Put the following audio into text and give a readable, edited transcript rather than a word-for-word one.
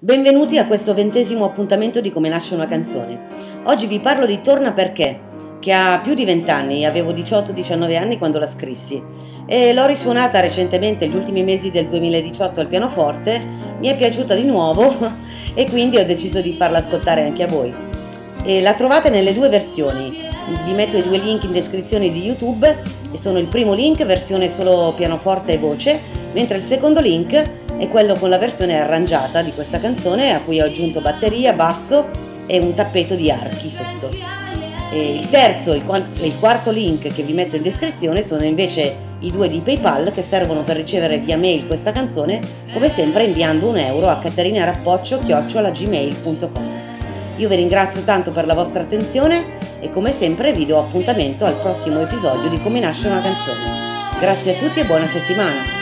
Benvenuti a questo 20° appuntamento di Come nasce una canzone. Oggi vi parlo di Torna perché, che ha più di 20 anni, avevo 18-19 anni quando la scrissi e l'ho risuonata recentemente, gli ultimi mesi del 2018 al pianoforte, mi è piaciuta di nuovo e quindi ho deciso di farla ascoltare anche a voi. E la trovate nelle due versioni, vi metto i due link in descrizione di YouTube e sono il primo link, versione solo pianoforte e voce, mentre il secondo link è quello con la versione arrangiata di questa canzone a cui ho aggiunto batteria, basso e un tappeto di archi sotto. E il terzo e il quarto link che vi metto in descrizione sono invece i due di PayPal che servono per ricevere via mail questa canzone, come sempre inviando €1 a caterinarappoccio@gmail.com. Io vi ringrazio tanto per la vostra attenzione e come sempre vi do appuntamento al prossimo episodio di Come nasce una canzone. Grazie a tutti e buona settimana!